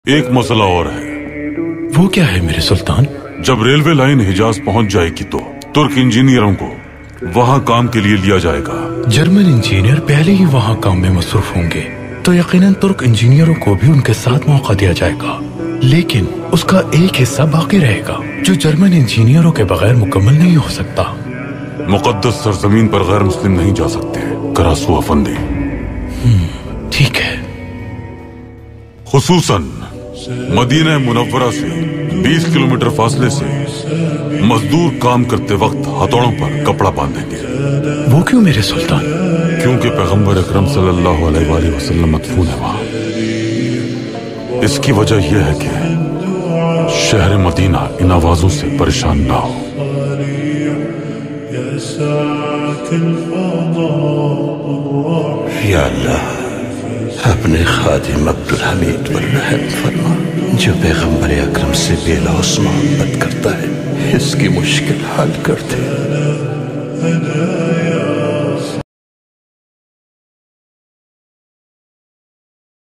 ایک مسئلہ اور ہے۔ وہ کیا ہے میرے سلطان؟ جب ریلوے لائن حجاز پہنچ جائے گی تو ترک انجینئروں کو وہاں کام کے لیے لیا جائے گا۔ جرمن انجینئر پہلے ہی وہاں کام میں مصروف ہوں گے تو یقیناً ترک انجینئروں کو بھی ان کے ساتھ موقع دیا جائے گا، لیکن اس کا ایک حصہ باقی رہے گا جو جرمن انجینئروں کے بغیر مکمل نہیں ہو سکتا۔ مقدس سرزمین پر غیر مسلم نہیں جا سکتے کراسو افندی۔ ٹھیک ہے۔ خصوصاً مدینہ منورہ سے 20 کلومیٹر فاصلے سے مزدور کام کرتے وقت ہتھوڑوں پر کپڑا باندھیں گے۔ وہ کیوں میرے سلطان؟ کیونکہ پیغمبر اکرم صلی اللہ علیہ وآلہ وسلم مدفون ہے وہاں۔ اس کی وجہ یہ ہے کہ شہر مدینہ ان آوازوں سے پریشان نہ ہو۔ یا اللہ اپنے خادم عبدالحمید پر رحم فرما جو پیغمبر اکرم سے بے لوث محبت کرتا ہے، اس کی مشکل حل کر دے۔